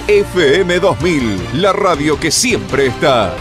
FM 2000, la radio que siempre está.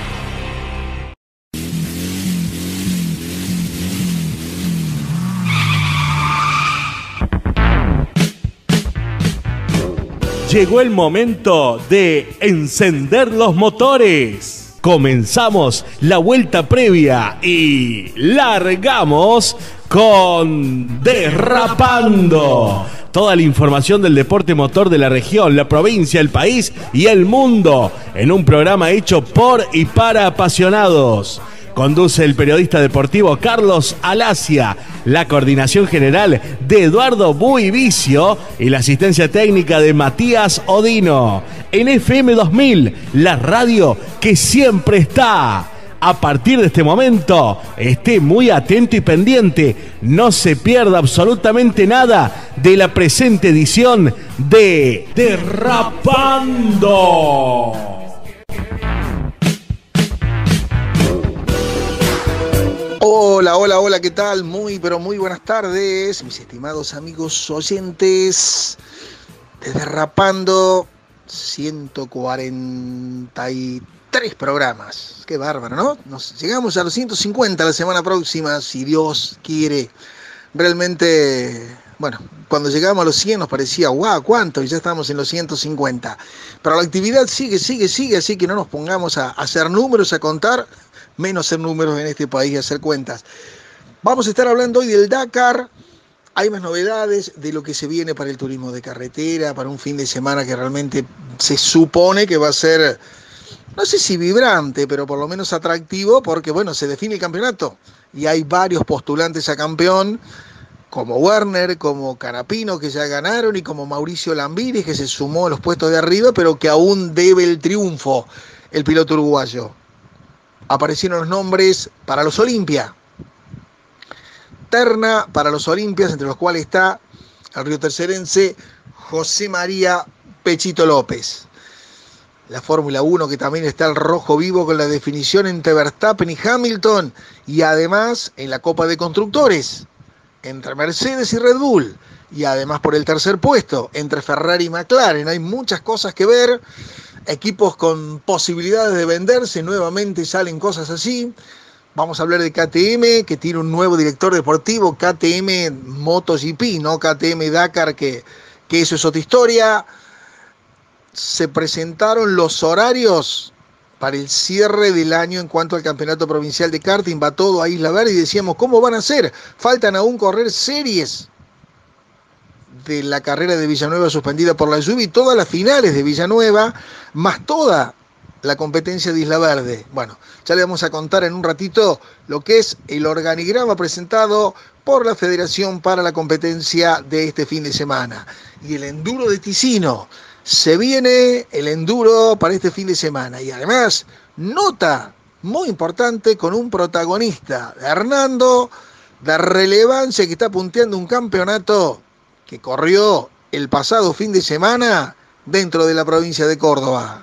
Llegó el momento de encender los motores. Comenzamos la vuelta previa y largamos con Derrapando. Toda la información del deporte motor de la región, la provincia, el país y el mundo en un programa hecho por y para apasionados. Conduce el periodista deportivo Carlos Alacia, la coordinación general de Eduardo Buivicio y la asistencia técnica de Matías Odino. En FM 2000, la radio que siempre está. A partir de este momento, esté muy atento y pendiente. No se pierda absolutamente nada de la presente edición de Derrapando. Hola, ¿qué tal? Muy buenas tardes, mis estimados amigos oyentes de Derrapando. 143 programas, qué bárbaro, ¿no? Llegamos a los 150 la semana próxima, si Dios quiere. Realmente, bueno, cuando llegamos a los 100 nos parecía, guau, ¿cuánto? Y ya estamos en los 150. Pero la actividad sigue, así que no nos pongamos a hacer números, a contar, menos hacer números en este país y hacer cuentas. Vamos a estar hablando hoy del Dakar. Hay más novedades de lo que se viene para el turismo de carretera, para un fin de semana que realmente se supone que va a ser, no sé si vibrante, pero por lo menos atractivo, porque bueno, se define el campeonato y hay varios postulantes a campeón, como Werner, como Canapino, que ya ganaron, y como Mauricio Lambiris, que se sumó a los puestos de arriba, pero que aún debe el triunfo, el piloto uruguayo. Aparecieron los nombres para los Olimpia. Terna para los Olimpias, entre los cuales está el riotercerense José María Pechito López. La Fórmula 1, que también está al rojo vivo con la definición entre Verstappen y Hamilton, y además en la Copa de Constructores, entre Mercedes y Red Bull, y además por el tercer puesto, entre Ferrari y McLaren. Hay muchas cosas que ver, equipos con posibilidades de venderse, nuevamente salen cosas así. Vamos a hablar de KTM, que tiene un nuevo director deportivo, KTM MotoGP, no KTM Dakar, que eso es otra historia. Se presentaron los horarios para el cierre del año en cuanto al campeonato provincial de karting. Va todo a Isla Verde y decíamos, ¿cómo van a ser? Faltan aún correr series de la carrera de Villanueva suspendida por la lluvia y todas las finales de Villanueva, más toda la competencia de Isla Verde. Bueno, ya le vamos a contar en un ratito lo que es el organigrama presentado por la Federación para la competencia de este fin de semana. Y el enduro de Ticino. Se viene el enduro para este fin de semana. Y además, nota muy importante con un protagonista, Hernando, de relevancia, que está punteando un campeonato que corrió el pasado fin de semana dentro de la provincia de Córdoba.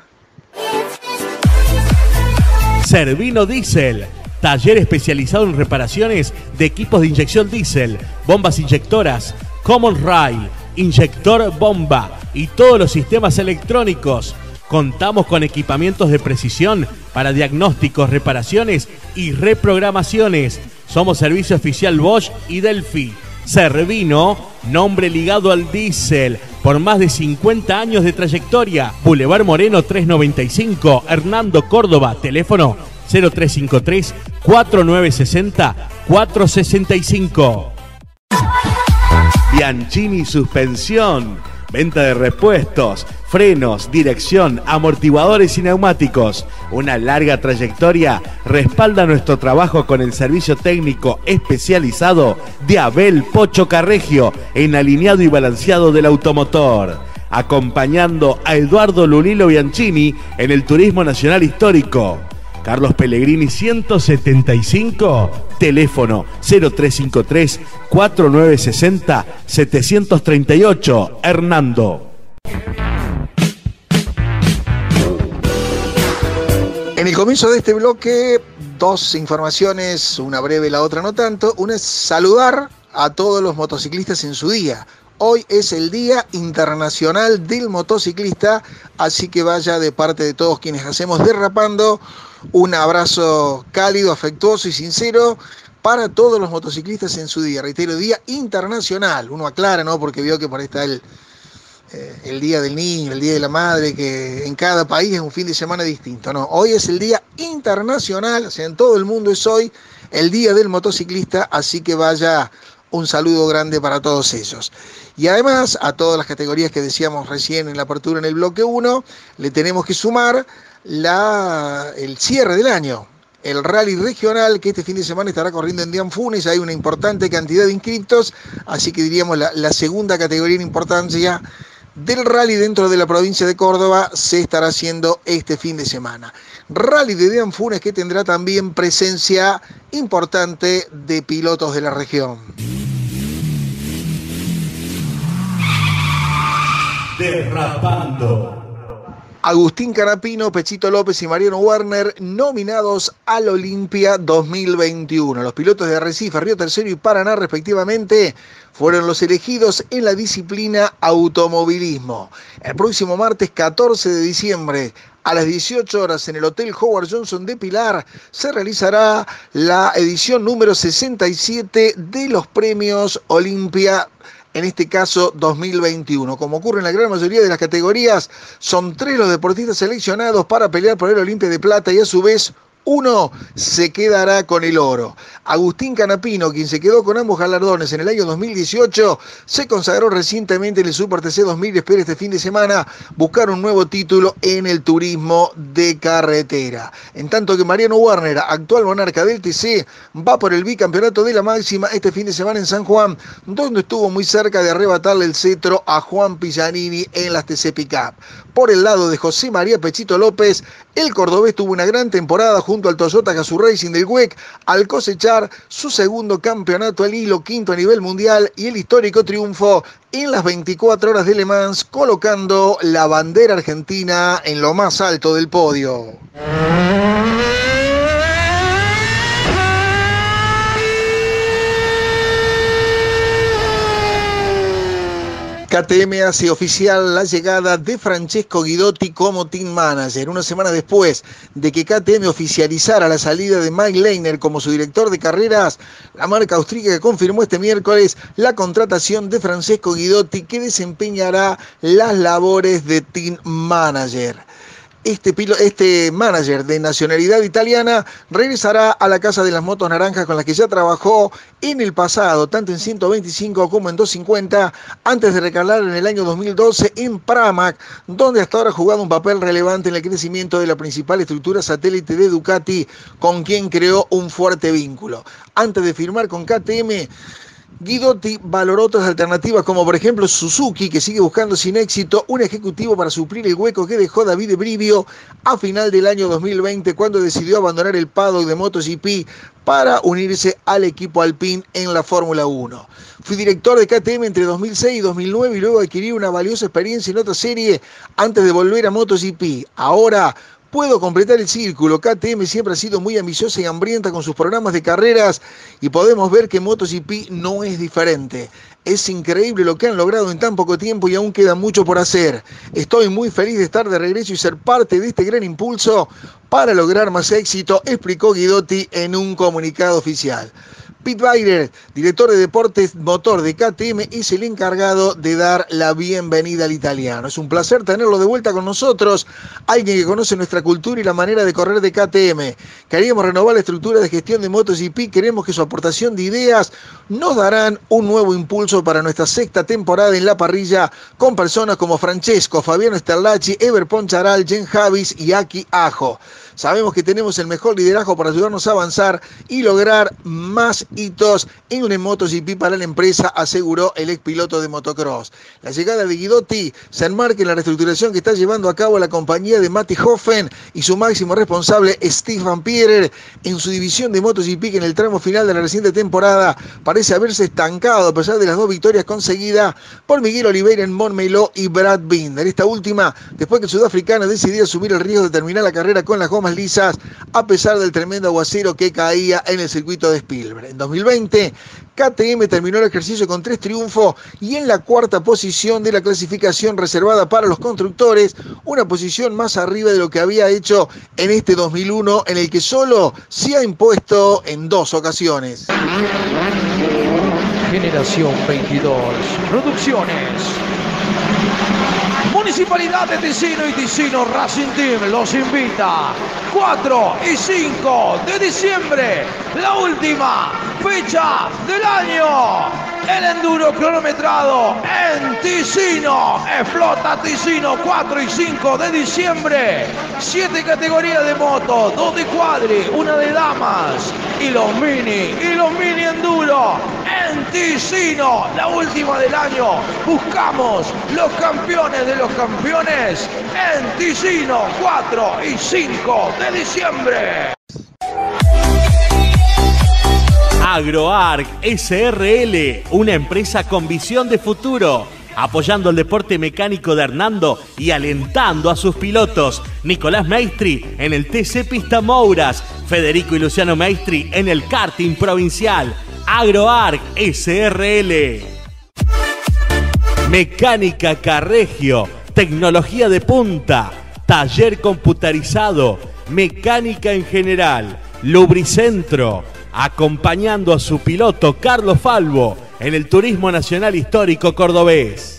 Servino Diesel, taller especializado en reparaciones de equipos de inyección diésel, bombas inyectoras, Common Rail, inyector bomba y todos los sistemas electrónicos. Contamos con equipamientos de precisión para diagnósticos, reparaciones y reprogramaciones. Somos servicio oficial Bosch y Delphi. Servino, nombre ligado al diésel por más de 50 años de trayectoria. Boulevard Moreno 395, Hernando, Córdoba. Teléfono 0353 4960 465. Bianchini Suspensión. Venta de repuestos, frenos, dirección, amortiguadores y neumáticos. Una larga trayectoria respalda nuestro trabajo con el servicio técnico especializado de Abel Pocho Carregio en alineado y balanceado del automotor. Acompañando a Eduardo Lulilo Bianchini en el Turismo Nacional Histórico. Carlos Pellegrini 175, teléfono 0353 4960 738, Hernando. En el comienzo de este bloque, dos informaciones, una breve, la otra no tanto. Una es saludar a todos los motociclistas en su día. Hoy es el Día Internacional del Motociclista, así que vaya de parte de todos quienes hacemos Derrapando, un abrazo cálido, afectuoso y sincero para todos los motociclistas en su día. Reitero, Día Internacional. Uno aclara, ¿no? Porque vio que por ahí está el Día del Niño, el Día de la Madre, que en cada país es un fin de semana distinto. No, hoy es el Día Internacional, o sea, en todo el mundo es hoy el Día del Motociclista, así que vaya un saludo grande para todos ellos. Y además, a todas las categorías que decíamos recién en la apertura en el bloque 1, le tenemos que sumar el cierre del año. El rally regional que este fin de semana estará corriendo en Dianfunes. Hay una importante cantidad de inscriptos, así que diríamos la segunda categoría en importancia del rally dentro de la provincia de Córdoba se estará haciendo este fin de semana. Rally de Dianfunes que tendrá también presencia importante de pilotos de la región. Derrapando. Agustín Canapino, Pechito López y Mariano Werner nominados al Olimpia 2021. Los pilotos de Arrecife, Río Tercero y Paraná respectivamente fueron los elegidos en la disciplina automovilismo. El próximo martes 14 de diciembre a las 18 horas en el Hotel Howard Johnson de Pilar se realizará la edición número 67 de los premios Olimpia, en este caso 2021. Como ocurre en la gran mayoría de las categorías, son 3 los deportistas seleccionados para pelear por el Olimpia de Plata y a su vez uno se quedará con el oro. Agustín Canapino, quien se quedó con ambos galardones en el año 2018, se consagró recientemente en el Super TC 2000 y espera este fin de semana buscar un nuevo título en el turismo de carretera. En tanto que Mariano Werner, actual monarca del TC, va por el bicampeonato de la máxima este fin de semana en San Juan, donde estuvo muy cerca de arrebatarle el cetro a Juan Pillanini en las TC Pickup. Por el lado de José María Pechito López, el cordobés tuvo una gran temporada junto al Toyota Gazoo Racing del WEC al cosechar su segundo campeonato al hilo, quinto a nivel mundial y el histórico triunfo en las 24 horas de Le Mans, colocando la bandera argentina en lo más alto del podio. KTM hace oficial la llegada de Francesco Guidotti como team manager. Una semana después de que KTM oficializara la salida de Mike Leitner como su director de carreras, la marca austríaca confirmó este miércoles la contratación de Francesco Guidotti, que desempeñará las labores de team manager. Este manager de nacionalidad italiana regresará a la Casa de las Motos Naranjas con las que ya trabajó en el pasado, tanto en 125 como en 250, antes de recalar en el año 2012 en Pramac, donde hasta ahora ha jugado un papel relevante en el crecimiento de la principal estructura satélite de Ducati, con quien creó un fuerte vínculo. Antes de firmar con KTM, Guidotti valoró otras alternativas como por ejemplo Suzuki, que sigue buscando sin éxito un ejecutivo para suplir el hueco que dejó Davide Brivio a final del año 2020 cuando decidió abandonar el paddock de MotoGP para unirse al equipo Alpine en la Fórmula 1. Fui director de KTM entre 2006 y 2009 y luego adquirí una valiosa experiencia en otra serie antes de volver a MotoGP. Ahora puedo completar el círculo. KTM siempre ha sido muy ambiciosa y hambrienta con sus programas de carreras y podemos ver que MotoGP no es diferente. Es increíble lo que han logrado en tan poco tiempo y aún queda mucho por hacer. Estoy muy feliz de estar de regreso y ser parte de este gran impulso para lograr más éxito, explicó Guidotti en un comunicado oficial. Pete Bayer, director de deportes motor de KTM, es el encargado de dar la bienvenida al italiano. Es un placer tenerlo de vuelta con nosotros, alguien que conoce nuestra cultura y la manera de correr de KTM. Queríamos renovar la estructura de gestión de MotoGP, queremos que su aportación de ideas nos darán un nuevo impulso para nuestra sexta temporada en la parrilla, con personas como Francesco, Fabiano Sterlacci, Ever Poncharal, Jen Javis y Aki Ajo. Sabemos que tenemos el mejor liderazgo para ayudarnos a avanzar y lograr más hitos en un MotoGP para la empresa, aseguró el ex piloto de motocross. La llegada de Guidotti se enmarca en la reestructuración que está llevando a cabo la compañía de Matti Hoffen y su máximo responsable Steve Van Pierer en su división de MotoGP, que en el tramo final de la reciente temporada parece haberse estancado a pesar de las 2 victorias conseguidas por Miguel Oliveira en Montmeló y Brad Binder. Esta última, después que el sudafricano decidió asumir el riesgo de terminar la carrera con la goma gomas lisas a pesar del tremendo aguacero que caía en el circuito de Spielberg. En 2020, KTM terminó el ejercicio con 3 triunfos y en la cuarta posición de la clasificación reservada para los constructores, una posición más arriba de lo que había hecho en este 2001, en el que solo se ha impuesto en 2 ocasiones. Generación 22 Producciones. Municipalidad de Ticino y Ticino Racing Team los invita 4 y 5 de diciembre, la última fecha del año. El enduro cronometrado en Ticino. Explota Ticino, 4 y 5 de diciembre. 7 categorías de moto, 2 de cuadri, 1 de damas. Y los mini enduro en Ticino, la última del año. Buscamos los campeones de los campeones en Ticino, 4 y 5 de diciembre. AgroArc SRL, una empresa con visión de futuro, apoyando el deporte mecánico de Hernando y alentando a sus pilotos. Nicolás Maestri en el TC Pista Mouras, Federico y Luciano Maestri en el karting provincial. AgroArc SRL. Mecánica Carregio, tecnología de punta, taller computarizado, mecánica en general, Lubricentro, acompañando a su piloto Carlos Falvo en el Turismo Nacional Histórico Cordobés.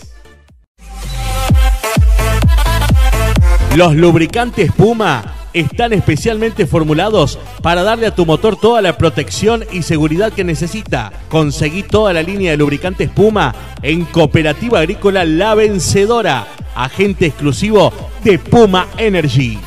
Los lubricantes Puma están especialmente formulados para darle a tu motor toda la protección y seguridad que necesita. Conseguí toda la línea de lubricantes Puma en Cooperativa Agrícola La Vencedora, agente exclusivo de Puma Energy.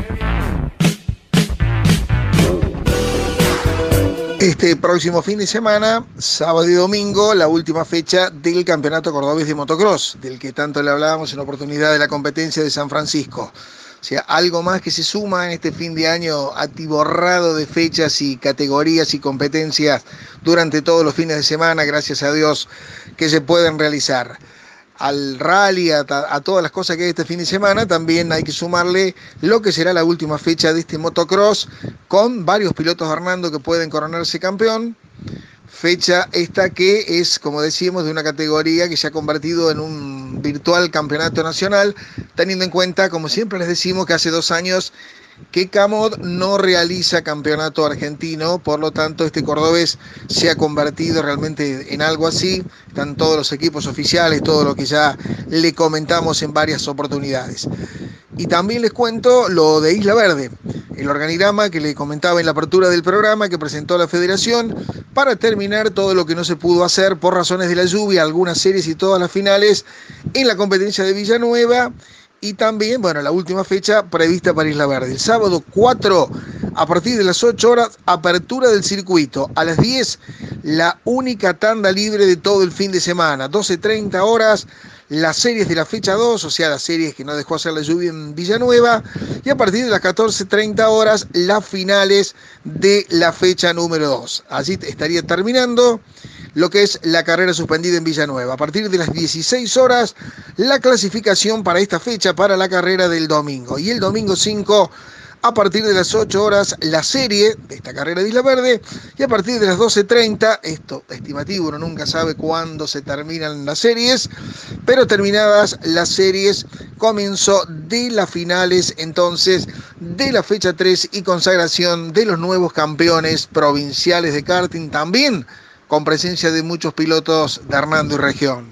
Este próximo fin de semana, sábado y domingo, la última fecha del Campeonato Cordobés de Motocross, del que tanto le hablábamos en la oportunidad de la competencia de San Francisco. O sea, algo más que se suma en este fin de año atiborrado de fechas y categorías y competencias durante todos los fines de semana, gracias a Dios, que se pueden realizar. Al rally, a todas las cosas que hay este fin de semana, también hay que sumarle lo que será la última fecha de este motocross, con varios pilotos de Hernando que pueden coronarse campeón. Fecha esta que es, como decíamos, de una categoría que se ha convertido en un virtual campeonato nacional, teniendo en cuenta, como siempre les decimos, que hace 2 años que Camod no realiza campeonato argentino, por lo tanto este cordobés se ha convertido realmente en algo así. Están todos los equipos oficiales, todo lo que ya le comentamos en varias oportunidades. Y también les cuento lo de Isla Verde, el organigrama que le comentaba en la apertura del programa que presentó la federación para terminar todo lo que no se pudo hacer por razones de la lluvia, algunas series y todas las finales en la competencia de Villanueva. Y también, bueno, la última fecha prevista para Isla Verde. El sábado 4, a partir de las 8 horas, apertura del circuito. A las 10, la única tanda libre de todo el fin de semana. 12:30 horas, las series de la fecha 2, o sea, las series que no dejó hacer la lluvia en Villanueva. Y a partir de las 14:30 horas, las finales de la fecha número 2. Así estaría terminando lo que es la carrera suspendida en Villanueva. A partir de las 16 horas, la clasificación para esta fecha, para la carrera del domingo. Y el domingo 5, a partir de las 8 horas, la serie de esta carrera de Isla Verde. Y a partir de las 12:30, esto estimativo, uno nunca sabe cuándo se terminan las series, pero terminadas las series, comienzo de las finales, entonces, de la fecha 3 y consagración de los nuevos campeones provinciales de karting, también con presencia de muchos pilotos de Hernando y región.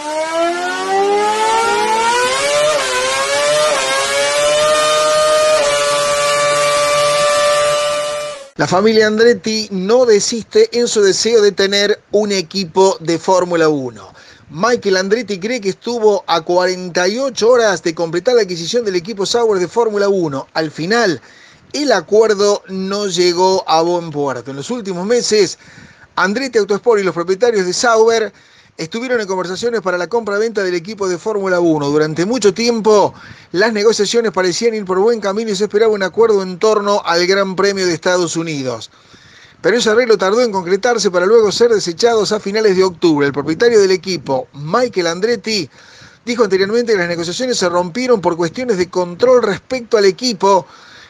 La familia Andretti no desiste en su deseo de tener un equipo de Fórmula 1. Michael Andretti cree que estuvo a 48 horas de completar la adquisición del equipo Sauber de Fórmula 1. Al final, el acuerdo no llegó a buen puerto. En los últimos meses, Andretti Autosport y los propietarios de Sauber estuvieron en conversaciones para la compra-venta del equipo de Fórmula 1. Durante mucho tiempo, las negociaciones parecían ir por buen camino y se esperaba un acuerdo en torno al Gran Premio de Estados Unidos. Pero ese arreglo tardó en concretarse para luego ser desechados a finales de octubre. El propietario del equipo, Michael Andretti, dijo anteriormente que las negociaciones se rompieron por cuestiones de control respecto al equipo,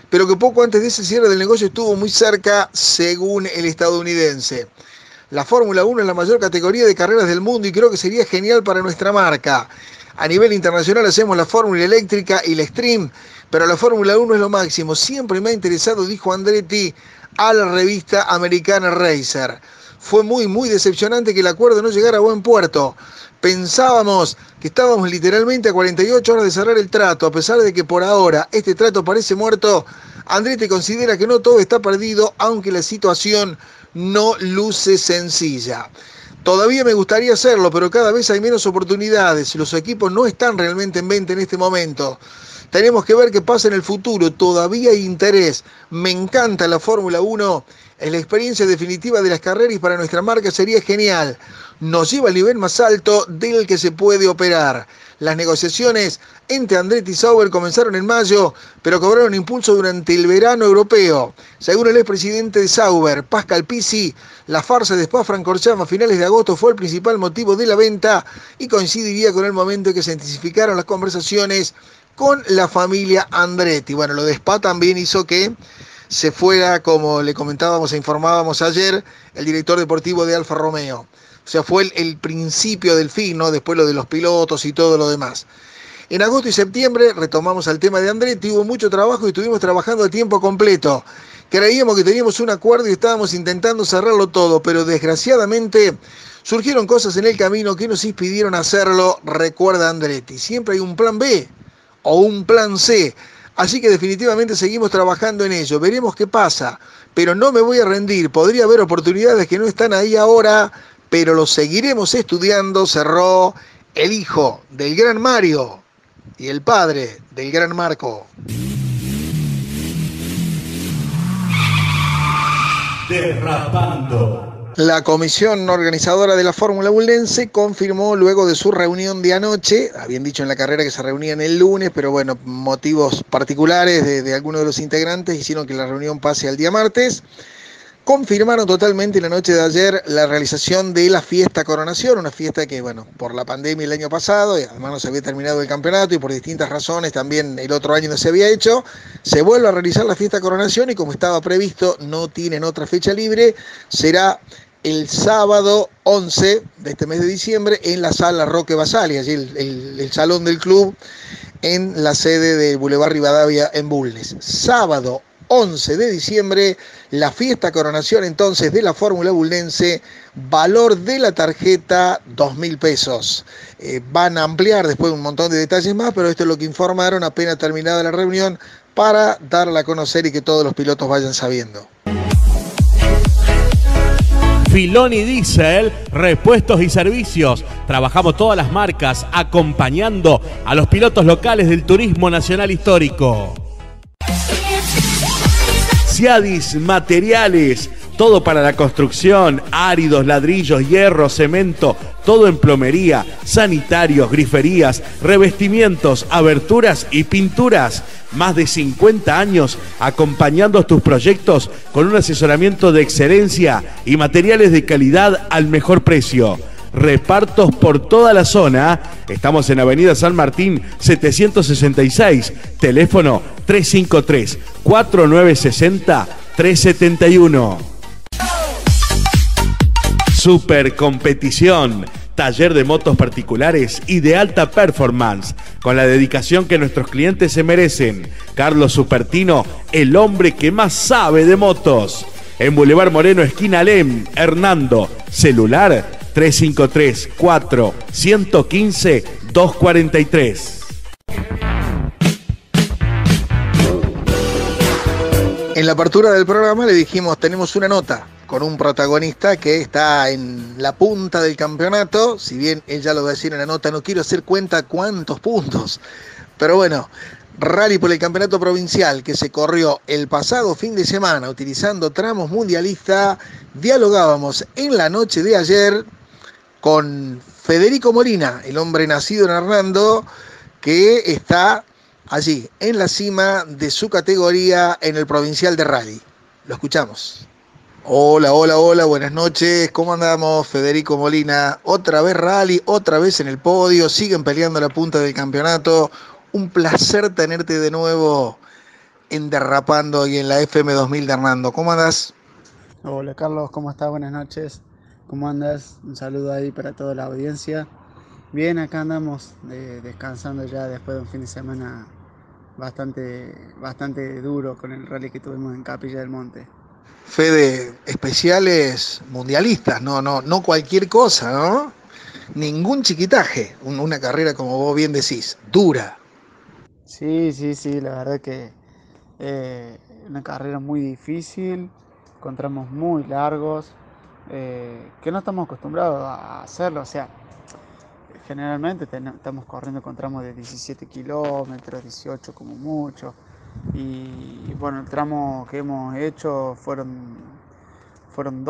pero que poco antes de ese cierre del negocio estuvo muy cerca, según el estadounidense. La Fórmula 1 es la mayor categoría de carreras del mundo y creo que sería genial para nuestra marca. A nivel internacional hacemos la Fórmula eléctrica y la Extreme, pero la Fórmula 1 es lo máximo. Siempre me ha interesado, dijo Andretti a la revista Americana Racer. Fue muy decepcionante que el acuerdo no llegara a buen puerto. Pensábamos que estábamos literalmente a 48 horas de cerrar el trato. A pesar de que por ahora este trato parece muerto, Andretti considera que no todo está perdido, aunque la situación no luce sencilla. Todavía me gustaría hacerlo, pero cada vez hay menos oportunidades. Los equipos no están realmente en venta en este momento. Tenemos que ver qué pasa en el futuro. Todavía hay interés. Me encanta la Fórmula 1. Es la experiencia definitiva de las carreras y para nuestra marca sería genial. Nos lleva al nivel más alto del que se puede operar. Las negociaciones entre Andretti y Sauber comenzaron en mayo, pero cobraron impulso durante el verano europeo. Según el expresidente de Sauber, Pascal Pisi, la farsa de Spa-Francorchamps a finales de agosto fue el principal motivo de la venta y coincidiría con el momento en que se intensificaron las conversaciones con la familia Andretti. Bueno, lo de Spa también hizo que se fuera, como le comentábamos e informábamos ayer, el director deportivo de Alfa Romeo. O sea, fue el principio del fin, ¿no? Después lo de los pilotos y todo lo demás. En agosto y septiembre retomamos al tema de Andretti, hubo mucho trabajo y estuvimos trabajando a tiempo completo. Creíamos que teníamos un acuerdo y estábamos intentando cerrarlo todo, pero desgraciadamente surgieron cosas en el camino que nos impidieron hacerlo, recuerda Andretti. Siempre hay un plan B o un plan C. Así que definitivamente seguimos trabajando en ello. Veremos qué pasa, pero no me voy a rendir. Podría haber oportunidades que no están ahí ahora, pero lo seguiremos estudiando, cerró el hijo del gran Mario y el padre del gran Marco. Derrapando. La comisión organizadora de la Fórmula 1 confirmó luego de su reunión de anoche, habían dicho en la carrera que se reunían el lunes, pero bueno, motivos particulares de algunos de los integrantes hicieron que la reunión pase al día martes. Confirmaron totalmente la noche de ayer la realización de la fiesta coronación, una fiesta que, bueno, por la pandemia el año pasado, y además no se había terminado el campeonato y por distintas razones también el otro año no se había hecho, se vuelve a realizar la fiesta coronación y como estaba previsto, no tienen otra fecha libre, será el sábado 11 de este mes de diciembre en la sala Roque Basali, allí el salón del club en la sede del Boulevard Rivadavia en Bulnes. Sábado 11 de diciembre, la fiesta coronación entonces de la Fórmula Bulnense, valor de la tarjeta 2.000 pesos. Van a ampliar después un montón de detalles más, pero esto es lo que informaron apenas terminada la reunión para darla a conocer y que todos los pilotos vayan sabiendo. Filoni Diesel, repuestos y servicios. Trabajamos todas las marcas acompañando a los pilotos locales del turismo nacional histórico. Ciadis Materiales, todo para la construcción, áridos, ladrillos, hierro, cemento, todo en plomería, sanitarios, griferías, revestimientos, aberturas y pinturas. Más de 50 años acompañando tus proyectos con un asesoramiento de excelencia y materiales de calidad al mejor precio. Repartos por toda la zona. Estamos en Avenida San Martín 766, teléfono 353-4960-371. Super competición, taller de motos particulares y de alta performance, con la dedicación que nuestros clientes se merecen. Carlos Supertino, el hombre que más sabe de motos. En Boulevard Moreno, esquina Alem, Hernando, celular 353-415-243. En la apertura del programa le dijimos, tenemos una nota con un protagonista que está en la punta del campeonato, si bien él ya lo va a decir en la nota, no quiero hacer cuenta cuántos puntos, pero bueno, rally por el campeonato provincial que se corrió el pasado fin de semana utilizando tramos mundialistas. Dialogábamos en la noche de ayer con Federico Molina, el hombre nacido en Hernando, que está allí en la cima de su categoría en el provincial de rally. Lo escuchamos. Hola, buenas noches, ¿cómo andamos? Federico Molina, otra vez rally, otra vez en el podio, siguen peleando la punta del campeonato. Un placer tenerte de nuevo en Derrapando y en la FM 2000 de Hernando. ¿Cómo andás? Hola Carlos, ¿cómo estás? Buenas noches. ¿Cómo andas? Un saludo ahí para toda la audiencia. Bien, acá andamos descansando ya después de un fin de semana bastante duro con el rally que tuvimos en Capilla del Monte. Fede, especiales mundialistas, no cualquier cosa, ¿no? Ningún chiquitaje, una carrera como vos bien decís, dura. Sí, la verdad que eh, una carrera muy difícil, con tramos muy largos, que no estamos acostumbrados a hacerlo. O sea, generalmente estamos corriendo con tramos de 17 kilómetros, 18 como mucho. Y bueno, el tramo que hemos hecho fueron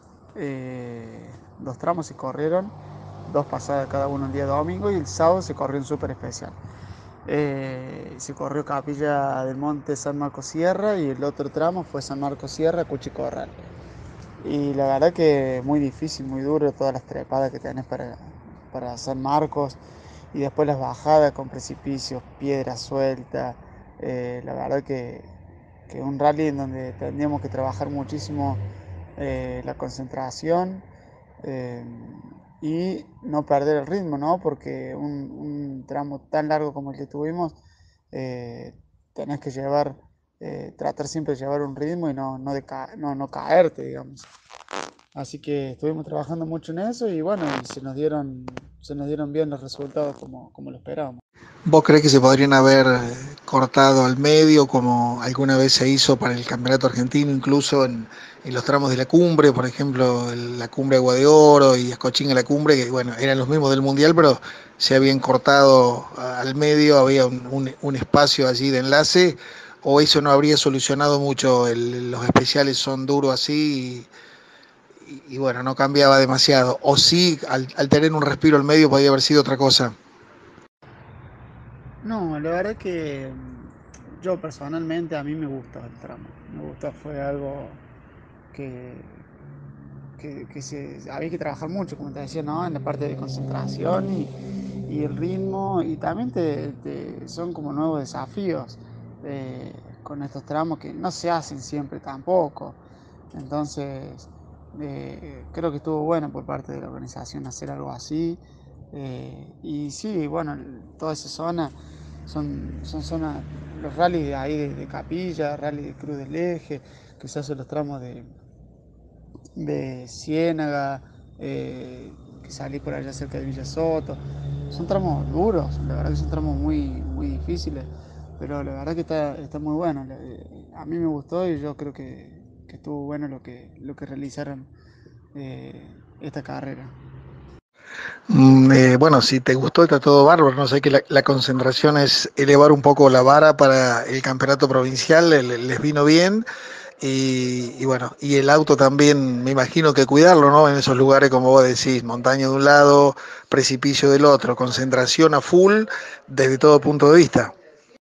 dos tramos se corrieron, dos pasadas cada uno el día domingo y el sábado se corrió un súper especial. Se corrió Capilla del Monte San Marcos Sierra y el otro tramo fue San Marcos Sierra, Cuchicorral. Y la verdad que muy difícil, muy duro todas las trepadas que tenés para San Marcos y después las bajadas con precipicios, piedra suelta. La verdad que un rally en donde tendríamos que trabajar muchísimo la concentración eh, y no perder el ritmo, ¿no? Porque un tramo tan largo como el que tuvimos, tenés que tratar siempre de llevar un ritmo y no caerte, digamos. Así que estuvimos trabajando mucho en eso y bueno, y se nos dieron bien los resultados como lo esperábamos. ¿Vos creés que se podrían haber cortado al medio como alguna vez se hizo para el campeonato argentino, incluso en los tramos de la cumbre, por ejemplo, la cumbre Agua de Oro y Escochín a la cumbre, que bueno, eran los mismos del Mundial, pero se habían cortado al medio, había un espacio allí de enlace, o eso no habría solucionado mucho, los especiales son duros así y bueno, no cambiaba demasiado, o sí, al tener un respiro al medio podía haber sido otra cosa. No, la verdad que yo personalmente a mí me gustó el tramo. Me gustó, fue algo que, había que trabajar mucho, como te decía, ¿no? En la parte de concentración y el ritmo, y también son como nuevos desafíos con estos tramos que no se hacen siempre tampoco. Entonces, creo que estuvo bueno por parte de la organización hacer algo así. Y sí, bueno, toda esa zona son zonas, los rallies de ahí de Capilla, rally de Cruz del Eje, que se hacen los tramos de Ciénaga, que salí por allá cerca de Villa Soto. Son tramos duros, la verdad que son tramos muy difíciles, pero la verdad que está muy bueno. A mí me gustó y yo creo que estuvo bueno lo que realizaron esta carrera. Bueno, si te gustó, está todo bárbaro. No sé que la concentración es elevar un poco la vara para el campeonato provincial, les vino bien. Y bueno, y el auto también, me imagino que cuidarlo, ¿no? En esos lugares, como vos decís, montaña de un lado, precipicio del otro, concentración a full desde todo punto de vista.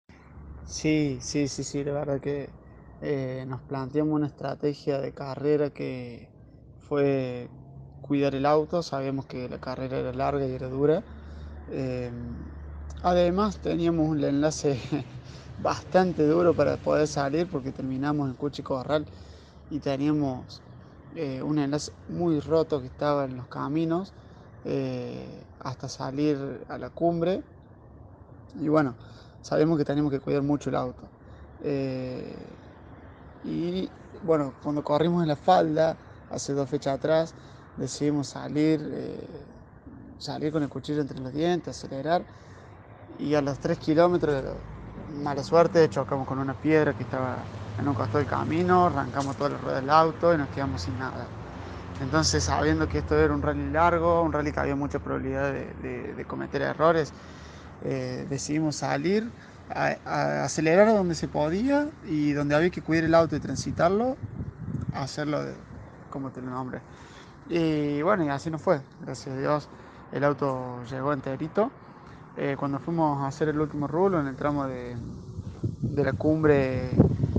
Sí, la verdad que nos planteamos una estrategia de carrera que fue cuidar el auto, sabíamos que la carrera era larga y era dura. Eh, Además teníamos un enlace bastante duro para poder salir porque terminamos en Cuchi Corral y teníamos un enlace muy roto que estaba en los caminos hasta salir a la cumbre. Y bueno, sabemos que tenemos que cuidar mucho el auto. Eh, y bueno, cuando corrimos en la falda, hace 2 fechas atrás, decidimos salir con el cuchillo entre los dientes, acelerar. Y a los 3 kilómetros, mala suerte, chocamos con una piedra que estaba en un costado del camino, arrancamos todas las ruedas del auto y nos quedamos sin nada. Entonces, sabiendo que esto era un rally largo, un rally que había mucha probabilidad de cometer errores, decidimos salir, a acelerar donde se podía y donde había que cuidar el auto y transitarlo, hacerlo como te lo nombré. Y bueno, y así nos fue, gracias a Dios el auto llegó enterito. Cuando fuimos a hacer el último rulo en el tramo de la cumbre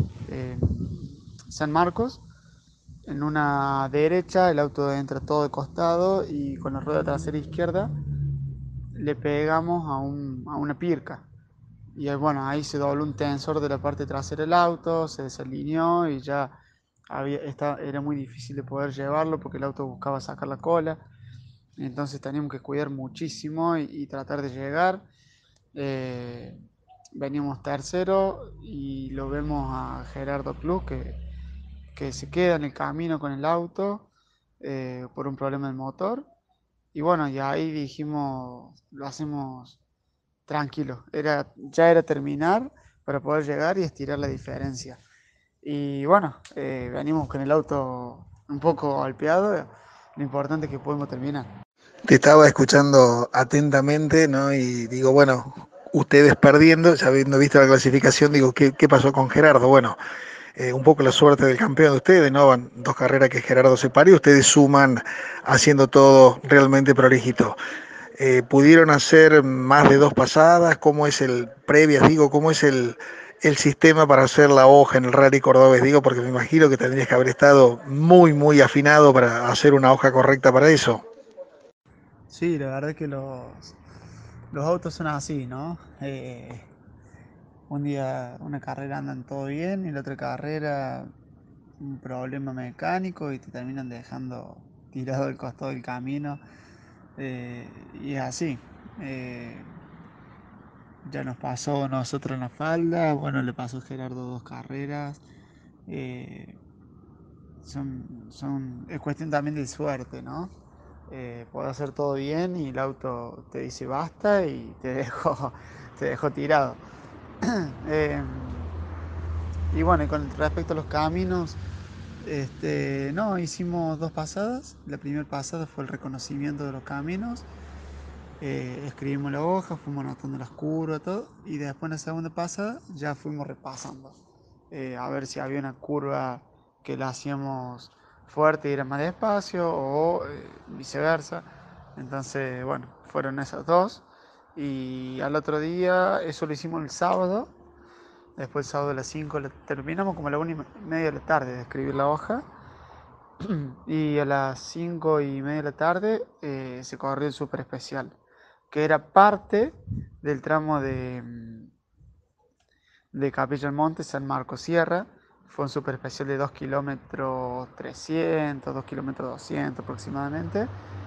San Marcos, en una derecha el auto entra todo de costado y con la rueda trasera izquierda le pegamos a una pirca. bueno, ahí se dobló un tensor de la parte trasera del auto, se desalineó y ya era muy difícil de poder llevarlo porque el auto buscaba sacar la cola. Entonces teníamos que cuidar muchísimo y tratar de llegar. Eh, Venimos tercero y lo vemos a Gerardo Plus que se queda en el camino con el auto por un problema del motor. Y bueno, y ahí dijimos, lo hacemos tranquilo. Ya era terminar para poder llegar y estirar la diferencia. Y bueno, venimos con el auto un poco golpeado. Lo importante es que podemos terminar. Te estaba escuchando atentamente, ¿no? Y digo, bueno, ustedes perdiendo, ya habiendo visto la clasificación, digo, ¿qué pasó con Gerardo? Bueno, un poco la suerte del campeón de ustedes, ¿no? Van 2 carreras que Gerardo se paró y ustedes suman haciendo todo realmente prolijito. ¿Pudieron hacer más de 2 pasadas? ¿Cómo es el previas? Digo, ¿cómo es el sistema para hacer la hoja en el Rally Cordobés? Digo, porque me imagino que tendrías que haber estado muy, muy afinado para hacer una hoja correcta para eso. Sí, la verdad que los autos son así, ¿no? Un día, una carrera andan todo bien y la otra carrera un problema mecánico y te terminan dejando tirado al costado del camino. Y es así. Eh, ya nos pasó a nosotros en la falda, bueno, le pasó a Gerardo 2 carreras. Eh, es cuestión también de suerte, ¿no? Puedo hacer todo bien y el auto te dice basta y te dejó tirado. Eh, y bueno, y con respecto a los caminos, no, hicimos 2 pasadas. La primera pasada fue el reconocimiento de los caminos. Escribimos la hoja, fuimos anotando las curvas, todo. Y después en la segunda pasada ya fuimos repasando. A ver si había una curva que la hacíamos fuerte y era más despacio o viceversa. Entonces, bueno, fueron esas dos. Y al otro día, eso lo hicimos el sábado. Después el sábado a las 5 terminamos como a la 1:30 de la tarde de escribir la hoja. Y a las 5:30 de la tarde se corrió el super especial, que era parte del tramo de Capilla del Monte, San Marcos Sierra. Fue un super especial de 2 kilómetros 300, 2 kilómetros 200 aproximadamente,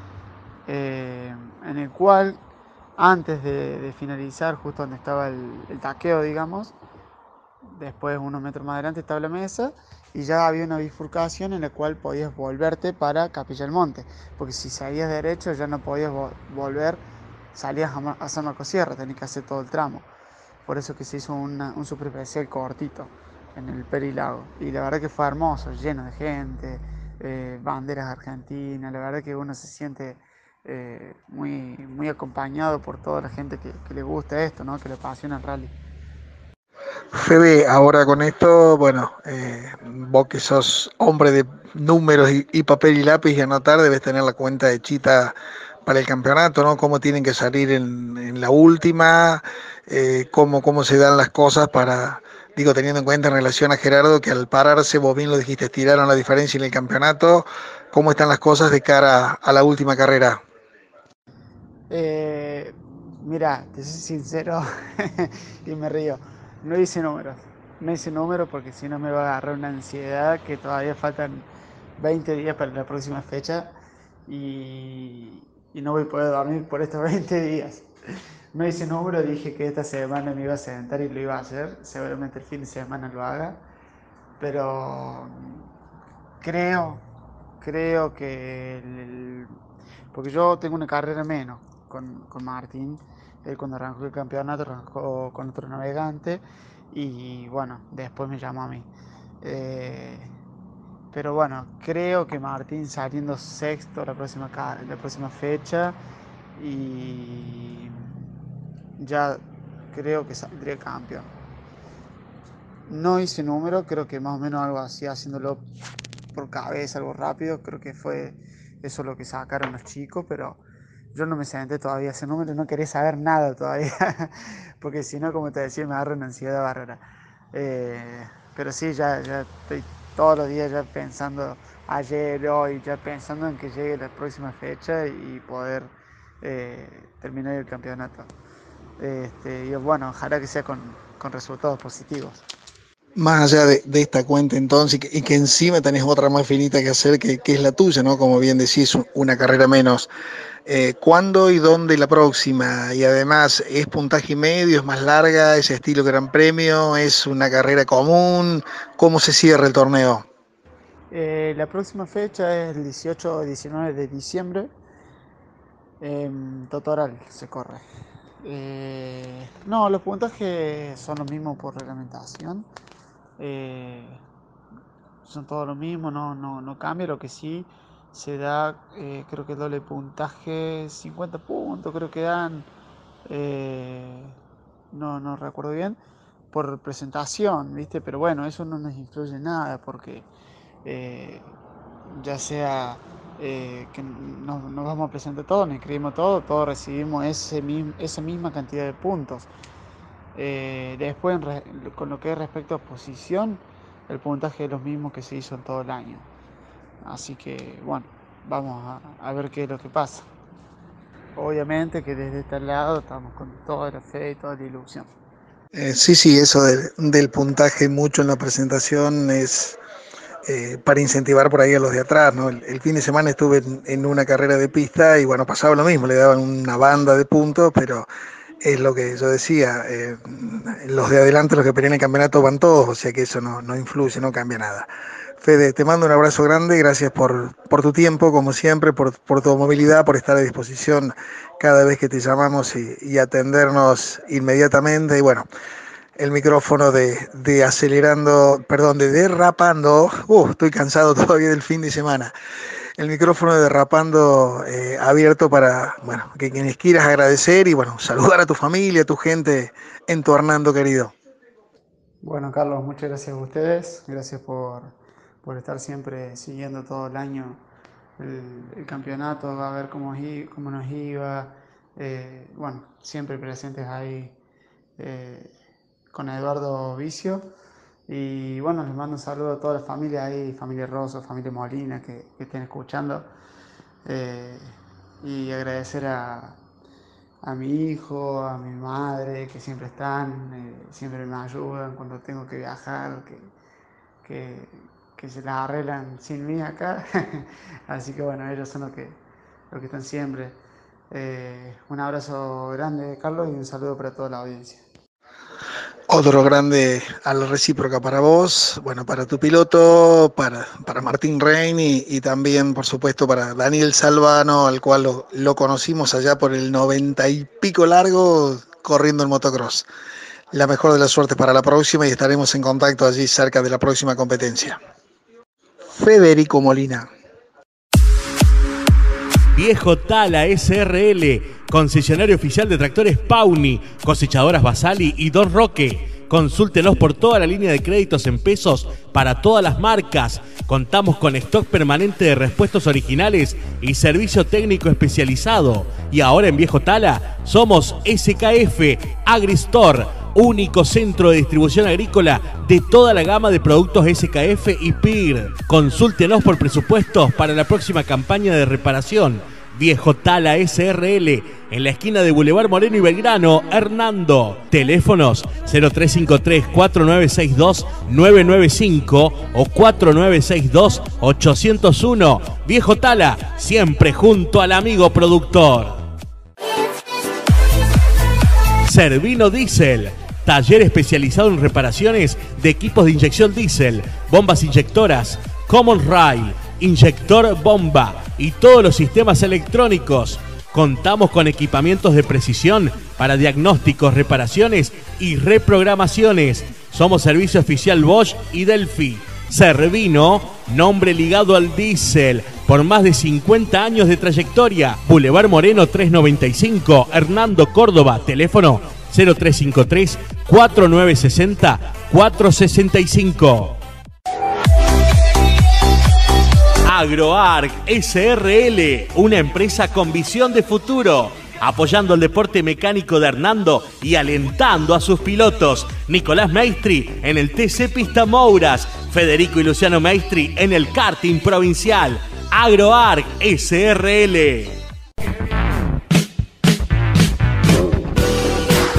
en el cual antes de finalizar, justo donde estaba el taqueo, digamos, después unos metros más adelante estaba la mesa y ya había una bifurcación en la cual podías volverte para Capilla del Monte, porque si salías derecho ya no podías volver, salías a San Marcos Sierra, tenías que hacer todo el tramo. Por eso que se hizo un super especial cortito en el Perilago. Y la verdad que fue hermoso, lleno de gente, banderas argentinas. La verdad que uno se siente muy, muy acompañado por toda la gente que le gusta esto, ¿no? Que le apasiona el rally. Fede, ahora con esto, bueno, vos que sos hombre de números y papel y lápiz y anotar, debes tener la cuenta de Chita para el campeonato, ¿no? Cómo tienen que salir en la última, cómo se dan las cosas para, digo, teniendo en cuenta en relación a Gerardo, que al pararse, vos bien lo dijiste, tiraron la diferencia en el campeonato, cómo están las cosas de cara a la última carrera. Eh, Mira, te soy sincero y me río. No hice números. No hice números porque si no me va a agarrar una ansiedad que todavía faltan 20 días para la próxima fecha y no voy a poder dormir por estos 20 días. No hice números, dije que esta semana me iba a sentar y lo iba a hacer. Seguramente el fin de semana lo haga. Pero creo, creo que porque yo tengo una carrera menos con Martín. Él cuando arrancó el campeonato arrancó con otro navegante y bueno, después me llamó a mí. Eh, pero bueno, creo que Martín saliendo sexto la próxima fecha y ya creo que saldría campeón. No hice número, creo que más o menos algo así, haciéndolo por cabeza, algo rápido, creo que fue eso lo que sacaron los chicos, pero yo no me senté todavía ese número, no quería saber nada todavía, porque si no, como te decía, me agarra una ansiedad bárbara. Pero sí, ya estoy todos los días ya pensando, ayer, hoy, ya pensando en que llegue la próxima fecha y poder terminar el campeonato. Y bueno, ojalá que sea con resultados positivos. Más allá de esta cuenta entonces, y que encima tenés otra más finita que hacer, que es la tuya, ¿no? Como bien decís, una carrera menos. ¿Cuándo y dónde la próxima? Y además, ¿es puntaje medio, es más larga, es estilo Gran Premio, es una carrera común? ¿Cómo se cierra el torneo? La próxima fecha es el 18-19 de diciembre. Totoral se corre. No, los puntajes son los mismos por reglamentación. Son todos los mismos, no cambia. Lo que sí se da, creo que el doble puntaje, 50 puntos, creo que dan, no recuerdo bien, por presentación, ¿viste? Pero bueno, eso no nos influye en nada porque ya sea que nos vamos a presentar todos, nos inscribimos todos recibimos esa misma cantidad de puntos. Después, con lo que es respecto a posición, el puntaje es lo mismo que se hizo en todo el año. Así que, bueno, vamos a ver qué es lo que pasa. Obviamente que desde este lado estamos con toda la fe y toda la ilusión. Sí, eso del puntaje mucho en la presentación es para incentivar por ahí a los de atrás, ¿no? El fin de semana estuve en una carrera de pista y bueno, pasaba lo mismo, le daban una banda de puntos, pero es lo que yo decía, los de adelante, los que pelean el campeonato van todos, o sea que eso no influye, no cambia nada. Fede, te mando un abrazo grande, gracias por tu tiempo, como siempre, por tu movilidad, por estar a disposición cada vez que te llamamos y atendernos inmediatamente. Y bueno, el micrófono de derrapando, estoy cansado todavía del fin de semana. El micrófono de Derrapando abierto para, bueno, que quienes quieras agradecer y bueno, saludar a tu familia, a tu gente en tu Hernando querido. Bueno, Carlos, muchas gracias a ustedes, gracias por estar siempre siguiendo todo el año el campeonato, a ver cómo nos iba, bueno, siempre presentes ahí con Eduardo Vicio. Y bueno, les mando un saludo a toda la familia ahí, familia Rosso, familia Molina que estén escuchando. Y agradecer a mi hijo, a mi madre, que siempre están, siempre me ayudan cuando tengo que viajar, que se las arreglan sin mí acá. Así que bueno, ellos son los que están siempre. Un abrazo grande, Carlos, y un saludo para toda la audiencia. Otro grande a la recíproca para vos, bueno, para tu piloto, para Martín Rein y también, por supuesto, para Daniel Salvano, al cual lo conocimos allá por el 90 y pico largo, corriendo en motocross. La mejor de las suertes para la próxima y estaremos en contacto allí cerca de la próxima competencia. Federico Molina. Viejo Tala SRL, concesionario oficial de tractores Pauni, cosechadoras Basali y Don Roque. Consúltenos por toda la línea de créditos en pesos para todas las marcas. Contamos con stock permanente de repuestos originales y servicio técnico especializado. Y ahora en Viejo Tala somos SKF Agristore, único centro de distribución agrícola de toda la gama de productos SKF y PIR. Consúltenos por presupuestos para la próxima campaña de reparación. Viejo Tala SRL, en la esquina de Boulevard Moreno y Belgrano, Hernando. Teléfonos 0353-4962-995 o 4962-801. Viejo Tala, siempre junto al amigo productor. Servino Diesel, taller especializado en reparaciones de equipos de inyección diésel, bombas inyectoras, Common Rail, inyector bomba y todos los sistemas electrónicos. Contamos con equipamientos de precisión para diagnósticos, reparaciones y reprogramaciones. Somos servicio oficial Bosch y Delphi. Servino, nombre ligado al diésel por más de 50 años de trayectoria. Boulevard Moreno 395, Hernando, Córdoba. Teléfono 0353 4960 465. AgroArc SRL, una empresa con visión de futuro, apoyando el deporte mecánico de Hernando y alentando a sus pilotos. Nicolás Maestri en el TC Pista Mouras, Federico y Luciano Maestri en el karting provincial. AgroArc SRL.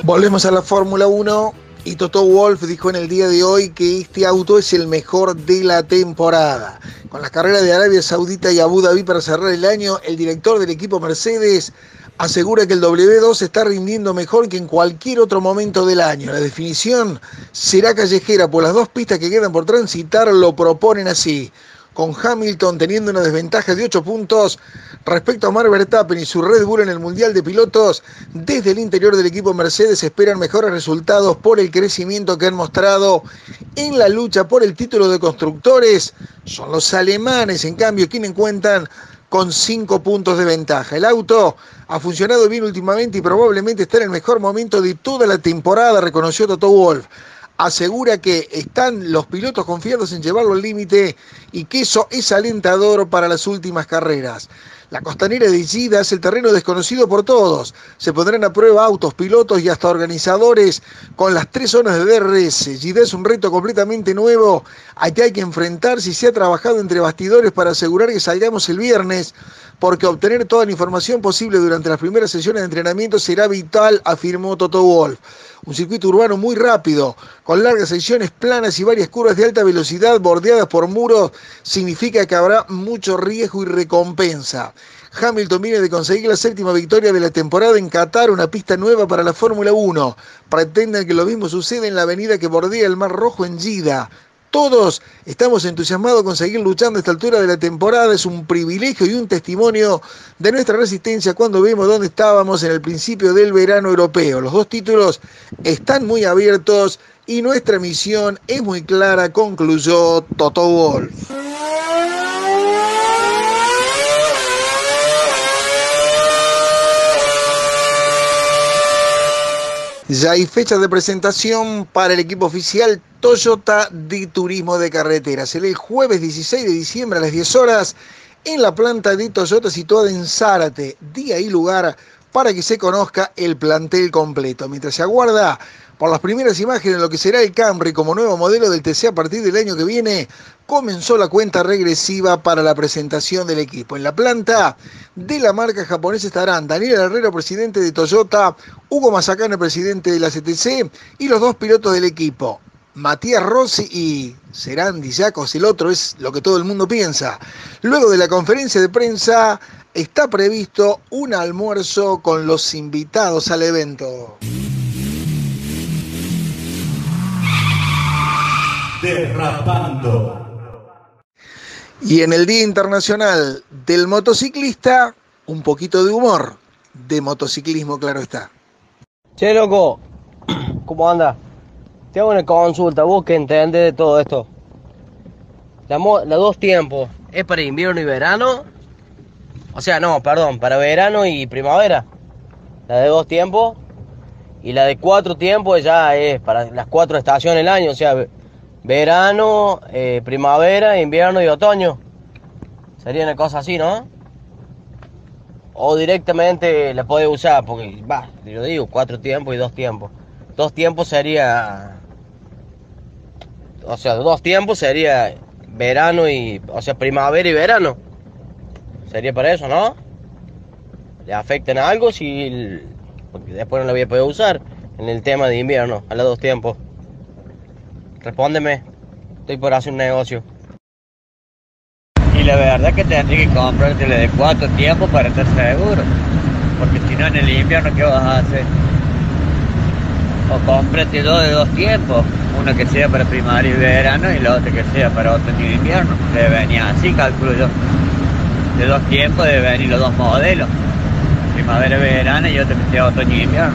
Volvemos a la Fórmula 1 y Toto Wolff dijo en el día de hoy que este auto es el mejor de la temporada. Con las carreras de Arabia Saudita y Abu Dhabi para cerrar el año, el director del equipo Mercedes asegura que el W2 está rindiendo mejor que en cualquier otro momento del año. La definición será callejera, pues las dos pistas que quedan por transitar lo proponen así, con Hamilton teniendo una desventaja de 8 puntos respecto a Max Verstappen y su Red Bull en el Mundial de Pilotos. Desde el interior del equipo Mercedes esperan mejores resultados por el crecimiento que han mostrado en la lucha por el título de constructores. Son los alemanes, en cambio, quienes cuentan con 5 puntos de ventaja. El auto ha funcionado bien últimamente y probablemente está en el mejor momento de toda la temporada, reconoció Toto Wolff. Asegura que están los pilotos confiados en llevarlo al límite y que eso es alentador para las últimas carreras. La costanera de Jeddah es el terreno desconocido por todos. Se pondrán a prueba autos, pilotos y hasta organizadores con las 3 zonas de DRS. Jeddah es un reto completamente nuevo al que hay que enfrentarse y se ha trabajado entre bastidores para asegurar que salgamos el viernes, porque obtener toda la información posible durante las primeras sesiones de entrenamiento será vital, afirmó Toto Wolff. Un circuito urbano muy rápido, con largas secciones planas y varias curvas de alta velocidad bordeadas por muros, significa que habrá mucho riesgo y recompensa. Hamilton viene de conseguir la 7ª victoria de la temporada en Qatar, una pista nueva para la Fórmula 1. Pretenden que lo mismo suceda en la avenida que bordea el Mar Rojo en Jeddah. Todos estamos entusiasmados con seguir luchando a esta altura de la temporada. Es un privilegio y un testimonio de nuestra resistencia cuando vemos dónde estábamos en el principio del verano europeo. Los 2 títulos están muy abiertos y nuestra misión es muy clara, concluyó Toto Wolff. Ya hay fecha de presentación para el equipo oficial Toyota de Turismo de Carretera. Será el jueves 16 de diciembre a las 10 horas en la planta de Toyota situada en Zárate. Día y lugar para que se conozca el plantel completo. Mientras se aguarda por las primeras imágenes de lo que será el Camry como nuevo modelo del TC a partir del año que viene, comenzó la cuenta regresiva para la presentación del equipo. En la planta de la marca japonesa estarán Daniel Herrero, presidente de Toyota, Hugo Mazacane, presidente de la CTC, y los 2 pilotos del equipo, Matías Rossi y Serandi Jacos. El otro es lo que todo el mundo piensa. Luego de la conferencia de prensa está previsto un almuerzo con los invitados al evento. Derrapando. Y en el Día Internacional del Motociclista, un poquito de humor, de motociclismo, claro está. Che, loco, ¿cómo anda? Te hago una consulta, vos que entendés de todo esto. La 2 tiempos, ¿es para invierno y verano? O sea, no, perdón, para verano y primavera. La de 2 tiempos. Y la de 4 tiempos ya es para las 4 estaciones del año, o sea, verano, primavera, invierno y otoño. Sería una cosa así, ¿no? O directamente la podés usar, porque, yo digo, 4 tiempos y 2 tiempos. 2 tiempos sería... O sea, 2 tiempos sería verano y... O sea, primavera y verano. Sería para eso, ¿no? ¿Le afectan algo? Si... Porque después no la voy a poder usar en el tema de invierno, a los 2 tiempos. Respóndeme, estoy por hacer un negocio. Y la verdad que tendría que comprártela de 4 tiempos para estar seguro. Porque si no, en el invierno, ¿qué vas a hacer? O cómprate 2 de 2 tiempos. Uno que sea para primavera y verano y la otra que sea para otoño y invierno. Debe venir así, calculo yo. De 2 tiempos deben venir los 2 modelos. Primavera y verano y otro que sea otoño y invierno.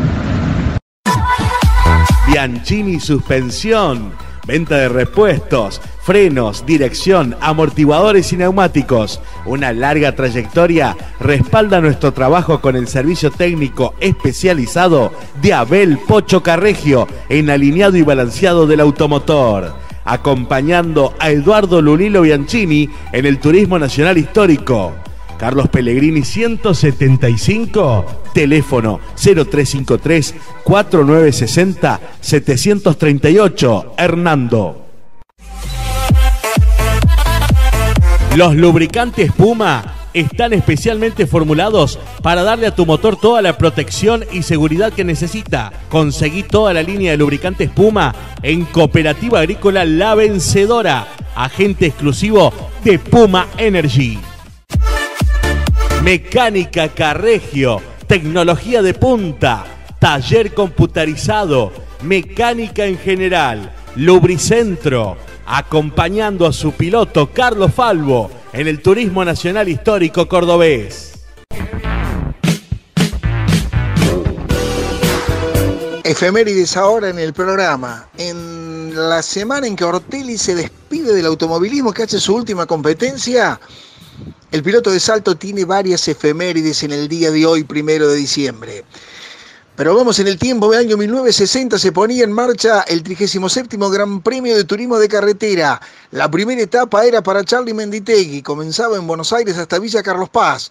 Bianchini Suspensión. Venta de repuestos, frenos, dirección, amortiguadores y neumáticos. Una larga trayectoria respalda nuestro trabajo con el servicio técnico especializado de Abel Pocho Carregio en alineado y balanceado del automotor. Acompañando a Eduardo Lulilo Bianchini en el Turismo Nacional Histórico. Carlos Pellegrini 175, teléfono 0353 4960 738, Hernando. Los lubricantes Puma están especialmente formulados para darle a tu motor toda la protección y seguridad que necesita. Conseguí toda la línea de lubricantes Puma en Cooperativa Agrícola La Vencedora, agente exclusivo de Puma Energy. Mecánica Carregio, tecnología de punta, taller computarizado, mecánica en general, Lubricentro, acompañando a su piloto Carlos Falvo en el Turismo Nacional Histórico Cordobés. Efemérides ahora en el programa. En la semana en que Ortelli se despide del automovilismo, que hace su última competencia, el piloto de Salto tiene varias efemérides en el día de hoy, 1 de diciembre. Pero vamos en el tiempo, en el año 1960 se ponía en marcha el 37º Gran Premio de Turismo de Carretera. La primera etapa era para Charlie Menditegui, comenzaba en Buenos Aires hasta Villa Carlos Paz.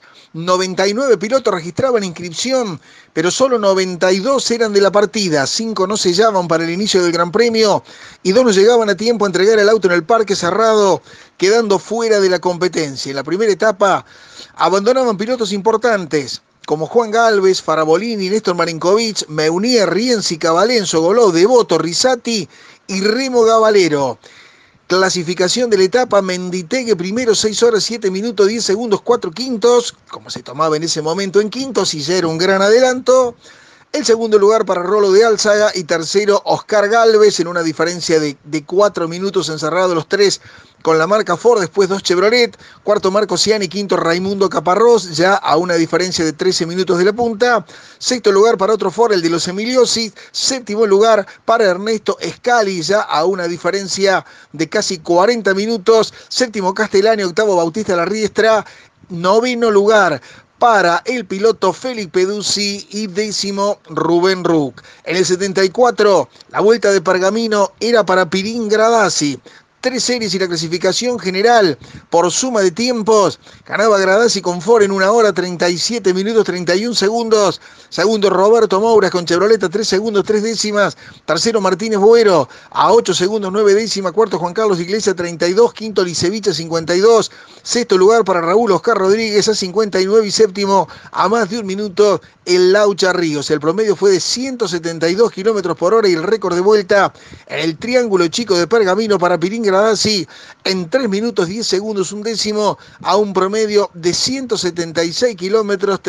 99 pilotos registraban inscripción, pero solo 92 eran de la partida, 5 no sellaban para el inicio del Gran Premio y 2 no llegaban a tiempo a entregar el auto en el parque cerrado, quedando fuera de la competencia. En la primera etapa abandonaban pilotos importantes, como Juan Galvez, Farabolini, Néstor Marinkovic, Meunier, Rienzi, Cavalenzo, Goló, Devoto, Risati y Remo Gavalero. Clasificación de la etapa: Menditegui primero, 6 horas 7 minutos 10 segundos 4 quintos, como se tomaba en ese momento en quintos, y ya era un gran adelanto. El segundo lugar para Rolo de Álzaga y tercero Oscar Galvez en una diferencia de 4 minutos, encerrados los tres con la marca Ford, después 2 Chevrolet, cuarto Marco Ciani, quinto Raimundo Caparrós, ya a una diferencia de 13 minutos de la punta. Sexto lugar para otro Ford, el de los Emiliosi. Séptimo lugar para Ernesto Scali, ya a una diferencia de casi 40 minutos. Séptimo Castellani, octavo Bautista Larriestra. Noveno lugar para el piloto Felipe Duzzi y décimo Rubén Ruck. En el 74, la vuelta de Pergamino era para Pirín Gradasi. 3 series y la clasificación general por suma de tiempos. Ganaba Gradasi con Ford en 1 hora 37 minutos 31 segundos. Segundo Roberto Mouras con Chevrolet a 3 segundos 3 décimas. Tercero Martínez Buero a 8 segundos 9 décimas. Cuarto Juan Carlos Iglesias 32. Quinto Licevich a 52. Sexto lugar para Raúl Oscar Rodríguez a 59. Y séptimo a más de 1 minuto el Laucha Ríos. El promedio fue de 172 kilómetros por hora y el récord de vuelta en el Triángulo Chico de Pergamino para Pirín Gradasi en 3 minutos 10 segundos 1 décimo a un promedio de 176 kilómetros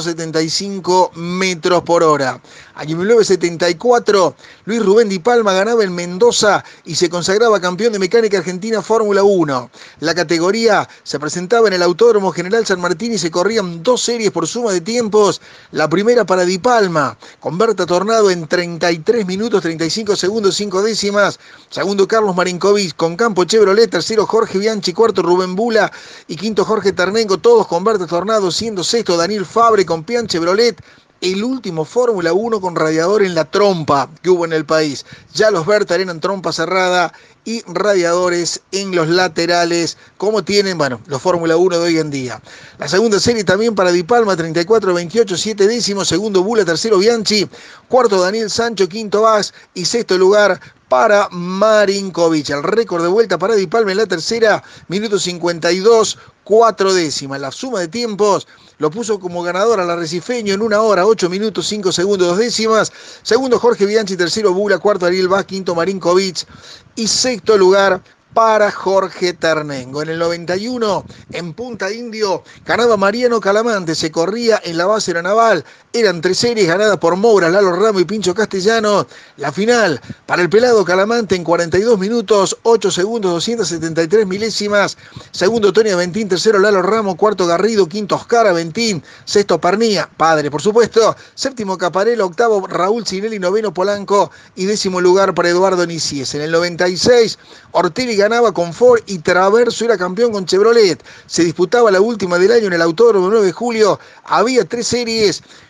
375 metros por hora. Año 1974, Luis Rubén Di Palma ganaba en Mendoza y se consagraba campeón de mecánica argentina Fórmula 1. La categoría se presentaba en el Autódromo General San Martín y se corrían 2 series por suma de tiempos. La primera para Di Palma, con Berta Tornado en 33 minutos 35 segundos 5 décimas. Segundo Carlos Marinkovic con Campo Chevrolet. Tercero Jorge Bianchi. Cuarto Rubén Bula. Y quinto Jorge Ternengo, todos con Berta Tornado, siendo sexto Daniel Fabre con Pian Chevrolet. El último Fórmula 1 con radiador en la trompa que hubo en el país. Ya los Berta eran trompa cerrada y radiadores en los laterales, como tienen, los Fórmula 1 de hoy en día. La segunda serie también para Di Palma, 34-28, 7 décimos. Segundo Bula, tercero Bianchi. Cuarto Daniel Sancho, quinto Vaz y sexto lugar para Marinkovic. El récord de vuelta para Di Palma en la tercera, minuto 52, 4 décimas. La suma de tiempos lo puso como ganador al arrecifeño en 1 hora, 8 minutos, 5 segundos, 2 décimas. Segundo Jorge Bianchi, tercero Bula, cuarto Ariel Vaz, quinto Marinkovic y sexto lugar para Jorge Ternengo. En el 91, en Punta Indio, ganaba Mariano Calamante, se corría en la base aeronaval. Eran 3 series ganadas por Moura, Lalo Ramos y Pincho Castellano. La final para el pelado Calamante en 42 minutos, 8 segundos, 273 milésimas. Segundo Tony Aventín, tercero Lalo Ramos, cuarto Garrido, quinto Oscar Aventín, sexto Pernía, padre por supuesto. Séptimo Caparello, octavo Raúl Cinelli, noveno Polanco y décimo lugar para Eduardo Nicies. En el 96, Ortelli ganaba con Ford y Traverso era campeón con Chevrolet. Se disputaba la última del año en el Autódromo 9 de julio. Había 3 series.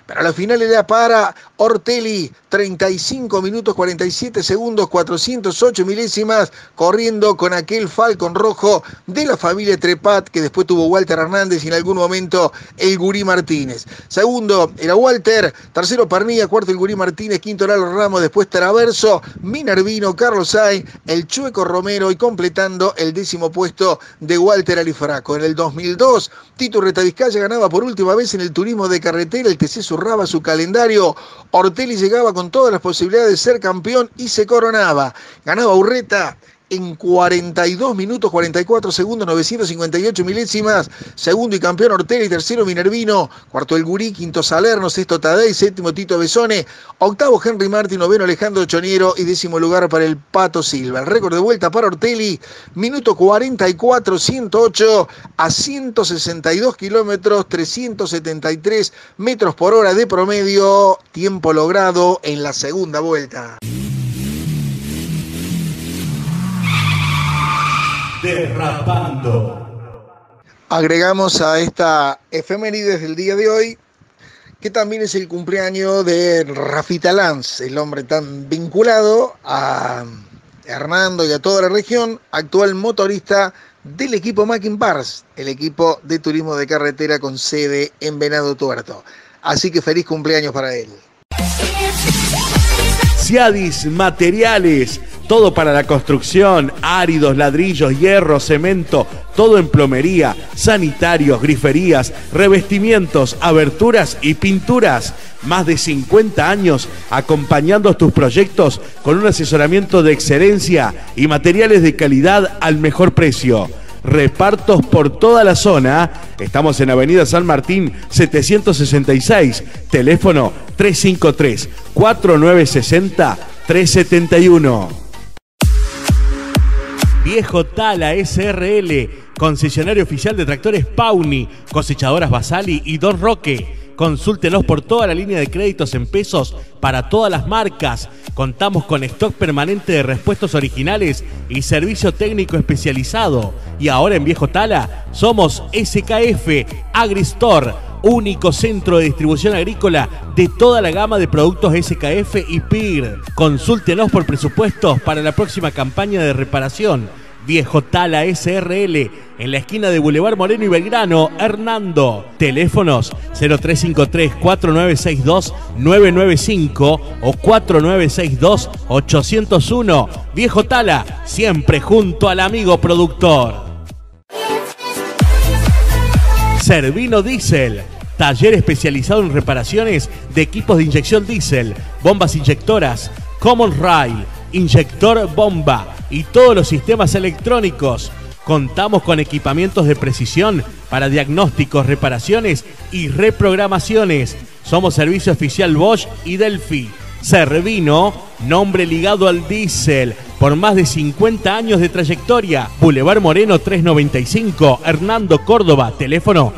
Pero la final era para Ortelli, 35 minutos 47 segundos, 408 milésimas, corriendo con aquel Falcon rojo de la familia Trepat, que después tuvo Walter Hernández y en algún momento el Gurí Martínez. Segundo era Walter, tercero Pernilla, cuarto el Gurí Martínez, quinto Lalo Ramos, después Traverso, Minervino, Carlos Sainz, el Chueco Romero y completando el 10º puesto de Walter Alifraco. En el 2002, Tito Retavizcaya ganaba por última vez en el turismo de carretera, el TC zurraba su calendario. Ortelli llegaba con todas las posibilidades de ser campeón y se coronaba. Ganaba Urreta en 42 minutos 44 segundos, 958 milésimas. Segundo y campeón Ortelli, tercero Minervino, cuarto el Gurí, quinto Salerno, sexto Tadei, séptimo Tito Besone, octavo Henry Martin, noveno Alejandro Choniero y 10º lugar para el Pato Silva. El récord de vuelta para Ortelli, minuto 44, 108 a 162 kilómetros, 373 metros por hora de promedio, tiempo logrado en la segunda vuelta. Derrapando. Agregamos a esta efemérides del día de hoy, que también es el cumpleaños de Rafita Lanz, el hombre tan vinculado a Hernando y a toda la región, actual motorista del equipo Mackin Bars, el equipo de turismo de carretera con sede en Venado Tuerto. Así que feliz cumpleaños para él. Ciadis Materiales, todo para la construcción, áridos, ladrillos, hierro, cemento, todo en plomería, sanitarios, griferías, revestimientos, aberturas y pinturas. Más de 50 años acompañando tus proyectos con un asesoramiento de excelencia y materiales de calidad al mejor precio. Repartos por toda la zona. Estamos en Avenida San Martín 766, teléfono 353-4960-371. Viejo Tala SRL, concesionario oficial de tractores Pauni, cosechadoras Basali y Don Roque. Consúltenos por toda la línea de créditos en pesos para todas las marcas. Contamos con stock permanente de repuestos originales y servicio técnico especializado. Y ahora en Viejo Tala somos SKF Agristore, único centro de distribución agrícola de toda la gama de productos SKF y PIR. Consúltenos por presupuestos para la próxima campaña de reparación. Viejo Tala SRL, en la esquina de Boulevard Moreno y Belgrano, Hernando. Teléfonos 0353-4962-995 o 4962-801. Viejo Tala, siempre junto al amigo productor. Servino Diesel, taller especializado en reparaciones de equipos de inyección diésel, bombas inyectoras, Common Rail, inyector bomba y todos los sistemas electrónicos. Contamos con equipamientos de precisión para diagnósticos, reparaciones y reprogramaciones. Somos servicio oficial Bosch y Delphi. Servino, nombre ligado al diésel por más de 50 años de trayectoria. Boulevard Moreno 395, Hernando, Córdoba. Teléfono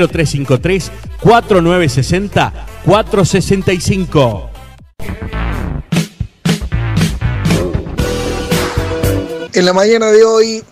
0353-4960-465. En la mañana de hoy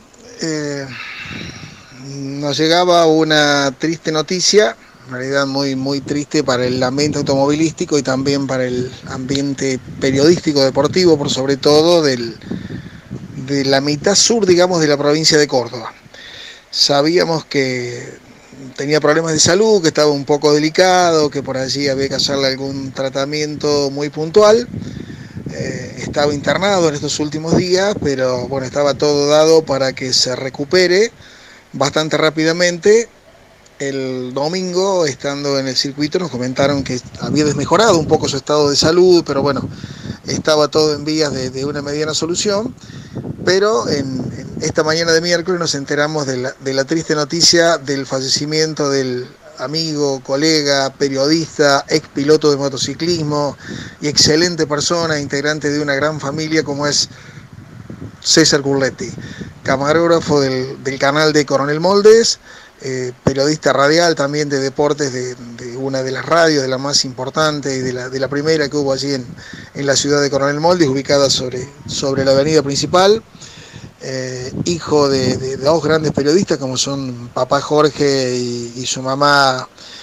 nos llegaba una triste noticia, en realidad muy triste para el ambiente automovilístico y también para el ambiente periodístico deportivo, por sobre todo de la mitad sur, digamos, de la provincia de Córdoba. Sabíamos que tenía problemas de salud, que estaba un poco delicado, que por allí había que hacerle algún tratamiento muy puntual. Estaba internado en estos últimos días, pero bueno, estaba todo dado para que se recupere bastante rápidamente. El domingo, estando en el circuito, nos comentaron que había desmejorado un poco su estado de salud, pero bueno, estaba todo en vías de una mediana solución. Pero en esta mañana de miércoles nos enteramos de la triste noticia del fallecimiento del amigo, colega, periodista, ex piloto de motociclismo y excelente persona, integrante de una gran familia como es César Curletti, camarógrafo del canal de Coronel Moldes, periodista radial también de deportes de una de las radios, de la más importante y de la primera que hubo allí en la ciudad de Coronel Moldes, ubicada sobre la avenida principal. Hijo de dos grandes periodistas como son papá Jorge y su mamá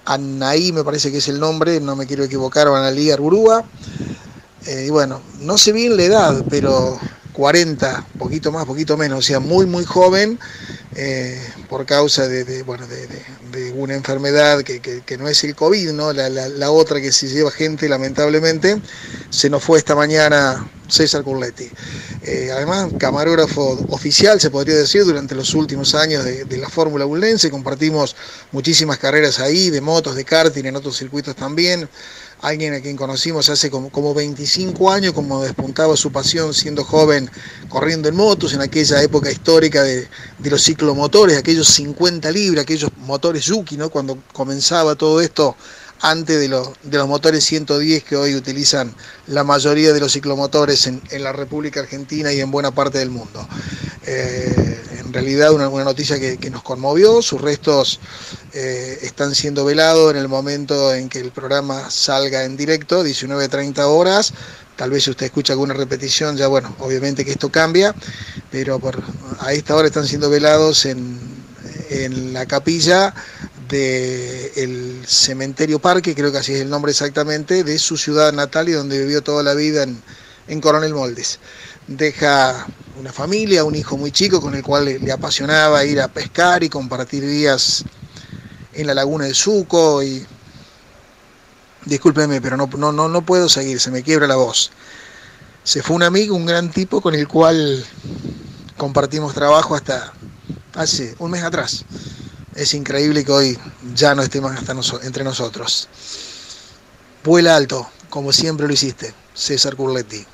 Anaí me parece que es el nombre, no me quiero equivocar, o Analí Arburúa. Y bueno, no sé bien la edad, pero 40, poquito más, poquito menos, o sea, muy, muy joven, por causa de una enfermedad que no es el COVID, ¿no? La otra que se lleva gente, lamentablemente, se nos fue esta mañana César Curletti. Además, camarógrafo oficial, se podría decir, durante los últimos años de la Fórmula Bullense, compartimos muchísimas carreras ahí, de motos, de karting, en otros circuitos también. Alguien a quien conocimos hace como 25 años, como despuntaba su pasión siendo joven, corriendo en motos, en aquella época histórica de los ciclomotores, aquellos 50 libras, aquellos motores Yuki, ¿no? Cuando comenzaba todo esto, antes de los motores 110 que hoy utilizan la mayoría de los ciclomotores en la República Argentina y en buena parte del mundo. En realidad una noticia que nos conmovió. Sus restos están siendo velados en el momento en que el programa salga en directo, 19:30 horas. Tal vez si usted escucha alguna repetición, ya bueno, obviamente que esto cambia, pero a esta hora están siendo velados en la capilla del Cementerio Parque, creo que así es el nombre exactamente, de su ciudad natal y donde vivió toda la vida en Coronel Moldes. Deja una familia, un hijo muy chico con el cual le apasionaba ir a pescar y compartir días en la laguna del Suco. Y discúlpeme, pero no puedo seguir, se me quiebra la voz. Se fue un amigo, un gran tipo con el cual compartimos trabajo hasta hace un mes atrás. Es increíble que hoy ya no esté más entre nosotros. Vuela alto, como siempre lo hiciste, César Curletti.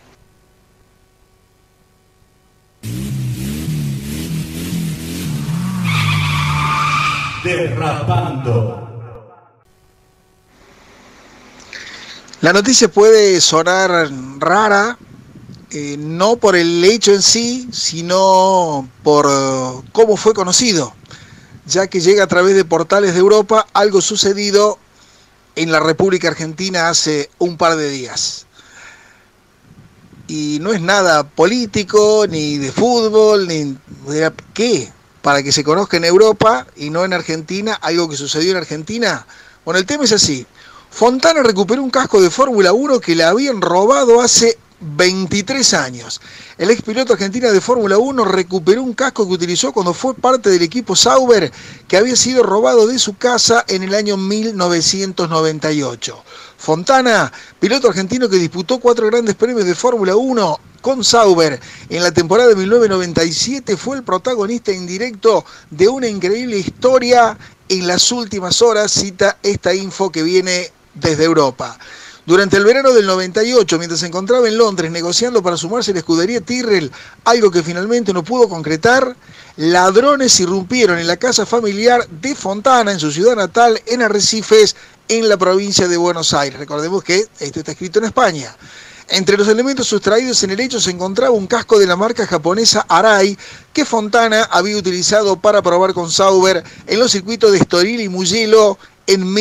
Derrapando. La noticia puede sonar rara, no por el hecho en sí, sino por cómo fue conocido, ya que llega a través de portales de Europa algo sucedido en la República Argentina hace un par de días. Y no es nada político, ni de fútbol, ni de qué, para que se conozca en Europa y no en Argentina, algo que sucedió en Argentina. Bueno, el tema es así. Fontana recuperó un casco de Fórmula 1 que le habían robado hace 23 años. El ex piloto argentino de Fórmula 1 recuperó un casco que utilizó cuando fue parte del equipo Sauber, que había sido robado de su casa en el año 1998. Fontana, piloto argentino que disputó 4 grandes premios de Fórmula 1 con Sauber en la temporada de 1997, fue el protagonista indirecto de una increíble historia en las últimas horas, cita esta info que viene desde Europa. Durante el verano del 98, mientras se encontraba en Londres negociando para sumarse a la escudería Tyrrell, algo que finalmente no pudo concretar, ladrones irrumpieron en la casa familiar de Fontana, en su ciudad natal, en Arrecifes, en la provincia de Buenos Aires. Recordemos que esto está escrito en España. Entre los elementos sustraídos en el hecho se encontraba un casco de la marca japonesa Arai que Fontana había utilizado para probar con Sauber en los circuitos de Estoril y Mugello en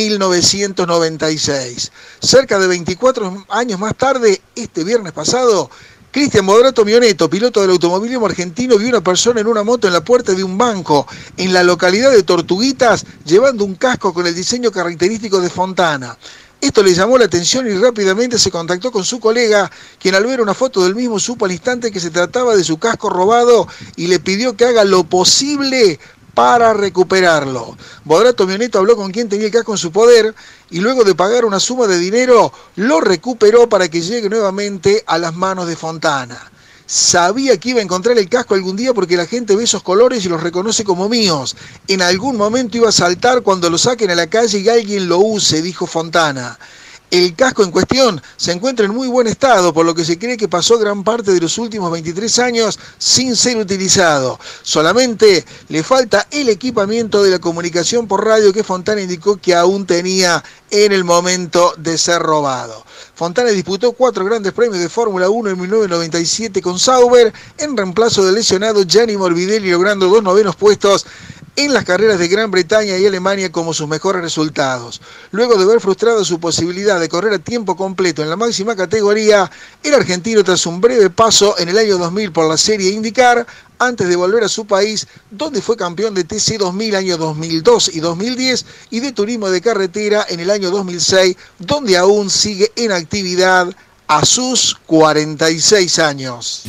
1996. Cerca de 24 años más tarde, este viernes pasado, Cristian Bodrato Mioneto, piloto del automovilismo argentino, vio una persona en una moto en la puerta de un banco en la localidad de Tortuguitas llevando un casco con el diseño característico de Fontana. Esto le llamó la atención y rápidamente se contactó con su colega, quien al ver una foto del mismo supo al instante que se trataba de su casco robado y le pidió que haga lo posible para recuperarlo. Bodrato Mioneto habló con quien tenía el casco en su poder y luego de pagar una suma de dinero lo recuperó para que llegue nuevamente a las manos de Fontana. Sabía que iba a encontrar el casco algún día porque la gente ve esos colores y los reconoce como míos. En algún momento iba a saltar cuando lo saquen a la calle y alguien lo use, dijo Fontana. El casco en cuestión se encuentra en muy buen estado, por lo que se cree que pasó gran parte de los últimos 23 años sin ser utilizado. Solamente le falta el equipamiento de la comunicación por radio que Fontana indicó que aún tenía en el momento de ser robado. Fontana disputó 4 grandes premios de Fórmula 1 en 1997 con Sauber, en reemplazo del lesionado Gianni Morbidelli, logrando 2 novenos puestos en las carreras de Gran Bretaña y Alemania como sus mejores resultados. Luego de haber frustrado su posibilidad de correr a tiempo completo en la máxima categoría, el argentino, tras un breve paso en el año 2000 por la serie IndyCar, antes de volver a su país, donde fue campeón de TC 2000 año 2002 y 2010 y de turismo de carretera en el año 2006, donde aún sigue en actividad a sus 46 años.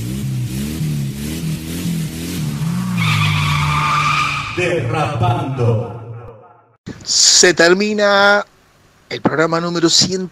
Derrapando. Se termina el programa número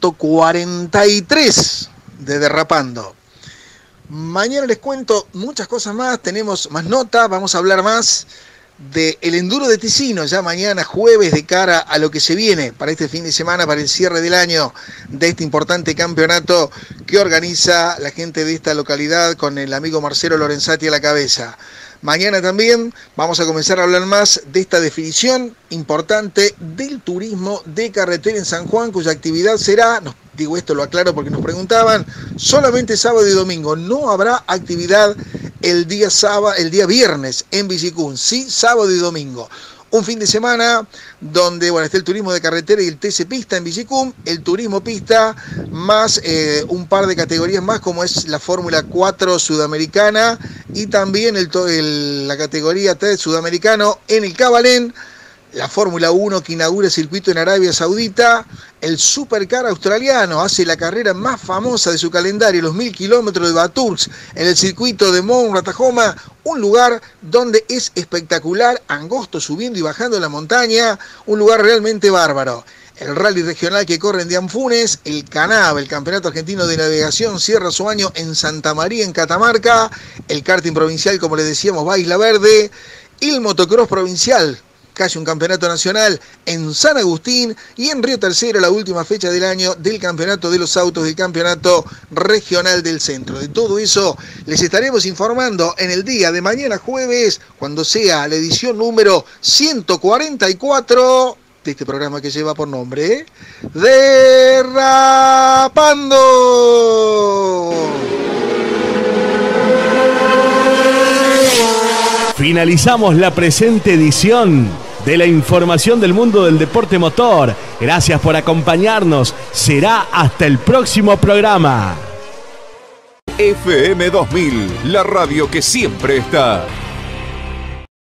143 de Derrapando. Mañana les cuento muchas cosas más, tenemos más notas, vamos a hablar más del Enduro de Ticino, ya mañana jueves, de cara a lo que se viene para este fin de semana, para el cierre del año de este importante campeonato que organiza la gente de esta localidad con el amigo Marcelo Lorenzati a la cabeza. Mañana también vamos a comenzar a hablar más de esta definición importante del turismo de carretera en San Juan, cuya actividad será, digo esto, lo aclaro porque nos preguntaban, solamente sábado y domingo. No habrá actividad el día viernes en Villicún, sí, sábado y domingo. Un fin de semana donde está el turismo de carretera y el TC Pista en Villicún, el turismo pista más un par de categorías más como es la Fórmula 4 sudamericana y también la categoría 3 sudamericano en el Cabalén, la Fórmula 1 que inaugura el circuito en Arabia Saudita, el Supercar australiano hace la carrera más famosa de su calendario, los 1000 kilómetros de Bathurst en el circuito de Mount Ratahoma, un lugar donde es espectacular, angosto subiendo y bajando la montaña, un lugar realmente bárbaro. El rally regional que corre en Dianfunes, el CANAV, el Campeonato Argentino de Navegación, cierra su año en Santa María, en Catamarca, el karting provincial, como les decíamos, va a Isla Verde, y el motocross provincial, casi un campeonato nacional en San Agustín, y en Río Tercero la última fecha del año del campeonato de los autos, del campeonato regional del centro. De todo eso les estaremos informando en el día de mañana jueves, cuando sea la edición número 144 de este programa que lleva por nombre Derrapando. Finalizamos la presente edición de la información del mundo del deporte motor. Gracias por acompañarnos. Será hasta el próximo programa. FM 2000, la radio que siempre está.